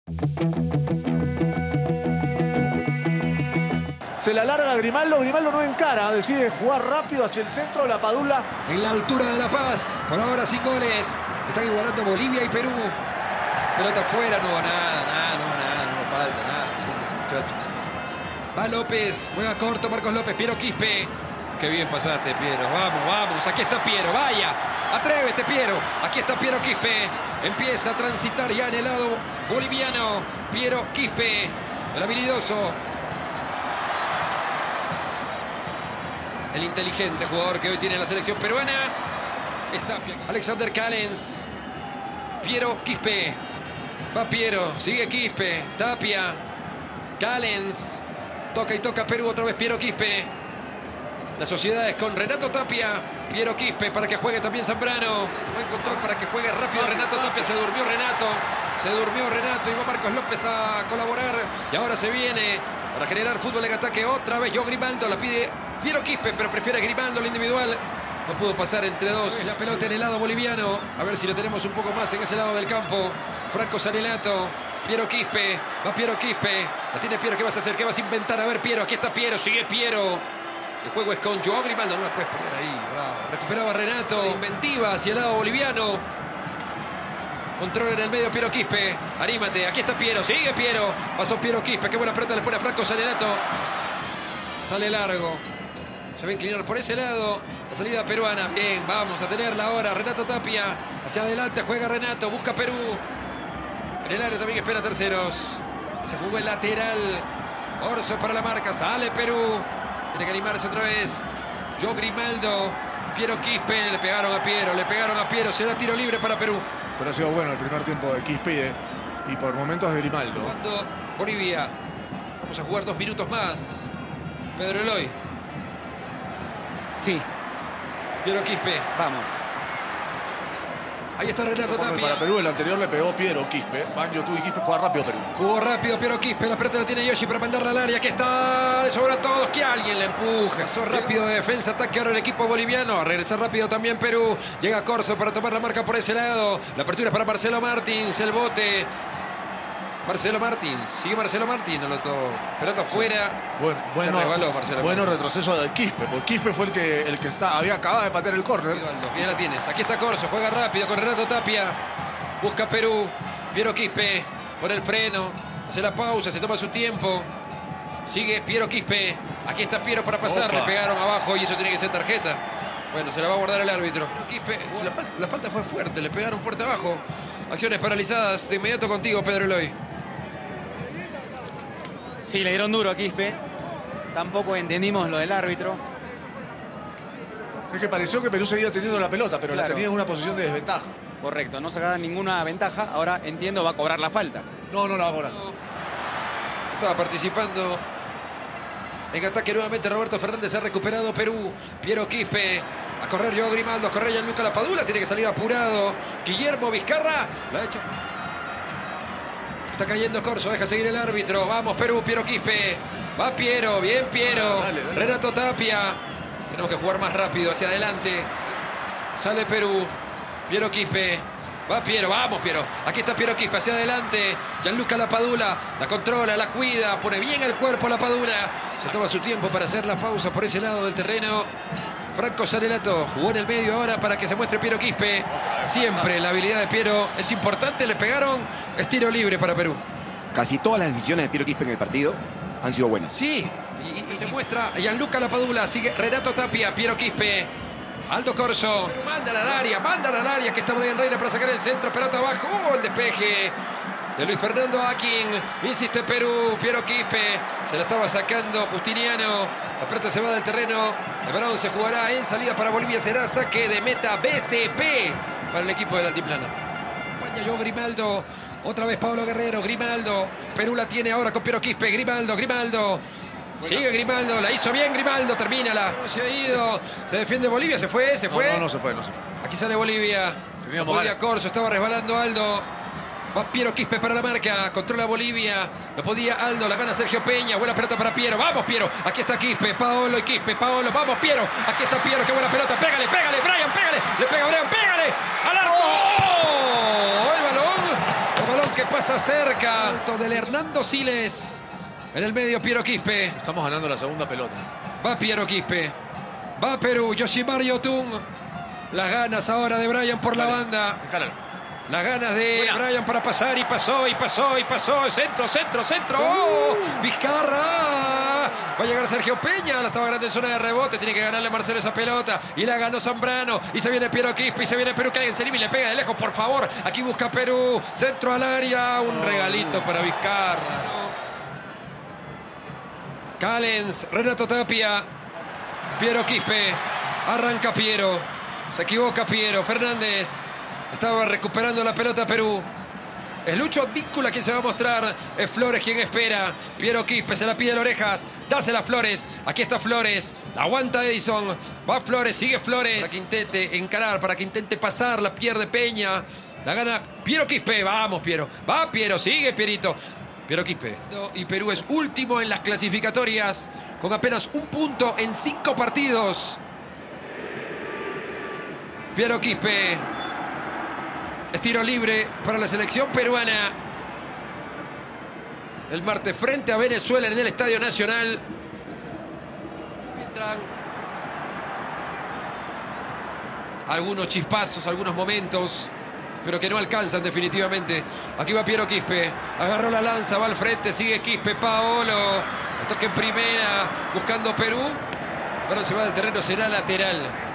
Se la larga Grimaldo, Grimaldo no encara, decide jugar rápido hacia el centro, la Padula. En la altura de La Paz, por ahora sin goles. Están igualando Bolivia y Perú. Pelota afuera, no falta nada. Siéntense, muchachos. Va López, juega corto Marcos López, Piero Quispe. Qué bien pasaste, Piero. Vamos, aquí está Piero, vaya. Atrévete, Piero. Aquí está Piero Quispe. Empieza a transitar ya en el lado boliviano. Piero Quispe, el habilidoso. El inteligente jugador que hoy tiene la selección peruana. Está Alexander Callens. Piero Quispe. Va Piero, sigue Quispe. Tapia. Callens. Toca y toca Perú otra vez Piero Quispe. La sociedad es con Renato Tapia. Piero Quispe para que juegue también Zambrano. Es buen control para que juegue rápido Renato Tapia. Se durmió Renato y va Marcos López a colaborar. Y ahora se viene para generar fútbol en ataque otra vez. Yo Grimaldo la pide Piero Quispe, pero prefiere Grimaldo el individual. No pudo pasar entre dos. La pelota en el lado boliviano. A ver si lo tenemos un poco más en ese lado del campo. Franco Sanelato. Piero Quispe. Va Piero Quispe. La tiene Piero. ¿Qué vas a hacer? ¿Qué vas a inventar? A ver, Piero. Aquí está Piero. Sigue Piero. El juego es con Joao Grimaldo. No la puedes perder ahí. Wow. Recuperaba Renato. Inventiva hacia el lado boliviano. Control en el medio Piero Quispe. Anímate. Aquí está Piero. Sigue Piero. Pasó Piero Quispe. Qué buena pelota le pone a Franco Sanelato. Sale largo. Se va a inclinar por ese lado. La salida peruana. Bien, vamos a tenerla ahora. Renato Tapia. Hacia adelante juega Renato. Busca Perú. En el área también espera terceros. Se jugó el lateral. Orso para la marca. Sale Perú. Tiene que animarse otra vez. Yo Grimaldo. Piero Quispe. Le pegaron a Piero. Será tiro libre para Perú. Pero ha sido bueno el primer tiempo de Quispe y por momentos de Grimaldo. Jugando Bolivia. Vamos a jugar 2 minutos más. Pedro Eloy. Sí. Piero Quispe. Vamos. Ahí está Renato Tapia. Para Perú el anterior le pegó Piero Quispe. Van YouTube y Quispe juega rápido Perú. Jugó rápido Piero Quispe. La pelota la tiene Yoshi para mandarla al área. Aquí está. Le sobra a todos. Que alguien la empuje. Pasó rápido de defensa. Ataque ahora el equipo boliviano. A regresar rápido también Perú. Llega Corso para tomar la marca por ese lado. La apertura es para Marcelo Martins. El bote. Marcelo Martins. Sigue Marcelo Martins. No lo tocó. Pelota afuera. Bueno retroceso de Quispe. Porque Quispe fue el que acababa de patear el córner. Bien la tienes. Aquí está Corso. Juega rápido con Renato Tapia. Busca Perú. Piero Quispe. Por el freno. Hace la pausa. Se toma su tiempo. Sigue Piero Quispe. Aquí está Piero para pasar. Le pegaron abajo y eso tiene que ser tarjeta. Bueno, se la va a guardar el árbitro. Quispe, la falta fue fuerte. Le pegaron fuerte abajo. Acciones paralizadas. De inmediato contigo, Pedro Eloy. Sí, le dieron duro a Quispe. Tampoco entendimos lo del árbitro. Es que pareció que Perú seguía teniendo la pelota, pero la tenía en una posición de desventaja. Correcto, no sacaba ninguna ventaja. Ahora entiendo, va a cobrar la falta. No la va a cobrar. Estaba participando en ataque nuevamente Roberto Fernández. Ha recuperado Perú. Piero Quispe. A correr Joao Grimaldo. A correr Gianluca Lapadula. Tiene que salir apurado. Guillermo Vizcarra. La ha hecho. Está cayendo Corso, deja seguir el árbitro. Vamos Perú, Piero Quispe. Va Piero, bien Piero. Dale. Renato Tapia. Tenemos que jugar más rápido hacia adelante. Sale Perú. Piero Quispe. Va Piero, vamos Piero. Aquí está Piero Quispe hacia adelante. Gianluca Lapadula. La controla, la cuida. Pone bien el cuerpo Lapadula. Se toma su tiempo para hacer la pausa por ese lado del terreno. Franco Sanelato jugó en el medio ahora para que se muestre Piero Quispe. Siempre la habilidad de Piero es importante. Le pegaron. Es tiro libre para Perú. Casi todas las decisiones de Piero Quispe en el partido han sido buenas. Sí. Y se muestra Gianluca Lapadula. Sigue Renato Tapia. Piero Quispe. Aldo Corso. Mándala al área. Que está Brian Reina para sacar el centro. Pelota abajo. El despeje de Luis Fernando Akin. Insiste Perú. Piero Quispe. Se la estaba sacando Justiniano. La pelota se va del terreno. El balón se jugará en salida para Bolivia. Será saque de meta BCP para el equipo del altiplano. Acompaña yo Grimaldo. Otra vez Pablo Guerrero. Grimaldo. Perú la tiene ahora con Piero Quispe. Grimaldo. Sigue Grimaldo. La hizo bien Grimaldo. Termínala. Se ha ido. Se defiende Bolivia. ¿Se fue? No se fue. Aquí sale Bolivia. Bolivia Corso. Estaba resbalando Aldo. Va Piero Quispe para la marca. Controla Bolivia. Lo podía Aldo. La gana Sergio Peña. Buena pelota para Piero. Vamos Piero. Aquí está Quispe. Paolo y Quispe. Paolo. Vamos Piero. Aquí está Piero. Qué buena pelota. Pégale. Brian, pégale. Le pega Brian. Pégale. Al arco. ¡Oh! El balón que pasa cerca. Del Hernando Siles. En el medio Piero Quispe. Estamos ganando la segunda pelota. Va Piero Quispe. Va Perú. Yoshimar Yotun. Las ganas ahora de Brian por la banda. Encáralo. Las ganas de Brian para pasar. Y pasó. Centro. ¡Oh! Vizcarra. Va a llegar Sergio Peña. La estaba ganando en zona de rebote. Tiene que ganarle a Marcelo esa pelota. Y la ganó Zambrano. Y se viene Piero Quispe. Y se viene Perú. Que alguien se anime y le pega de lejos, por favor. Aquí busca Perú. Centro al área. Un regalito para Vizcarra. Callens. Renato Tapia. Piero Quispe. Arranca Piero. Se equivoca Piero. Fernández. Estaba recuperando la pelota Perú. Es Lucho Advíncula quien se va a mostrar. Es Flores quien espera. Piero Quispe se la pide a Orejas. Dásela Flores. Aquí está Flores. La aguanta Edison. Va Flores, sigue Flores. Para que intente encarar, para que intente pasar. La pierde Peña. La gana Piero Quispe. Vamos Piero. Va Piero, sigue Pierito. Piero Quispe. Y Perú es último en las clasificatorias. Con apenas un punto en 5 partidos. Piero Quispe. Es tiro libre para la selección peruana. El martes frente a Venezuela en el Estadio Nacional. Entran algunos chispazos, algunos momentos, pero que no alcanzan definitivamente. Aquí va Piero Quispe. Agarró la lanza, va al frente, sigue Quispe. Paolo. El toque en primera, buscando Perú. Pero se va del terreno, será lateral.